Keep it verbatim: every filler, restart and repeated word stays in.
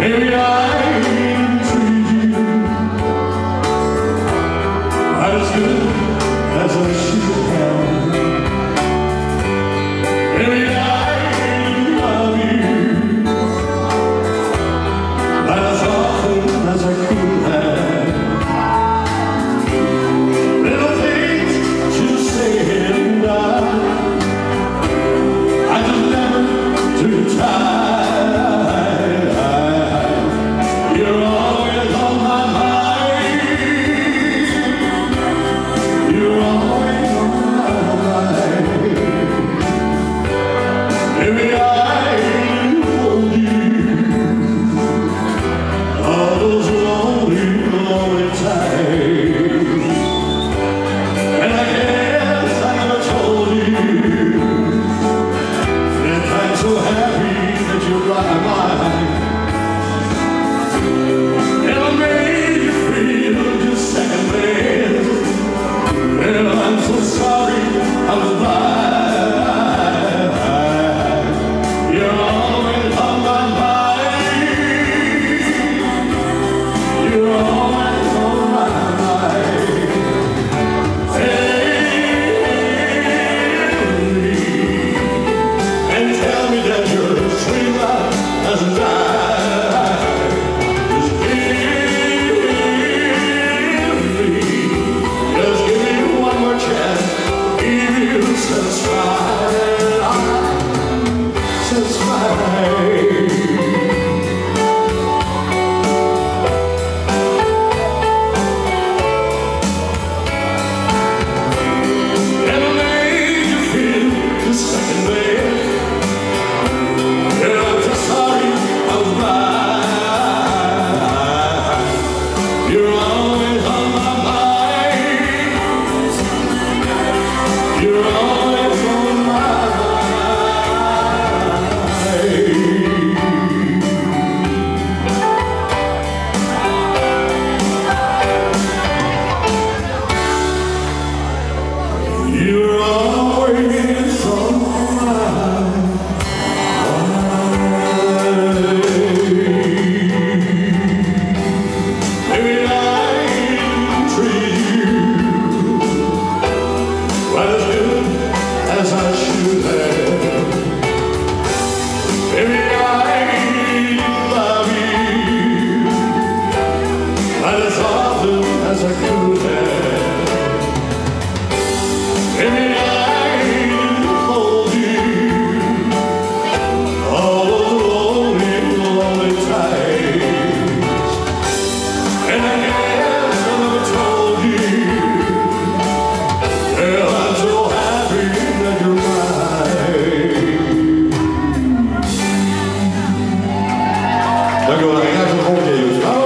Maybe I didn't treat you quite as good as I should have. Maybe I didn't love you quite as often as I could have. Little things you say and done, I just never took time. Dank u wel, ik ga even een volgende keer.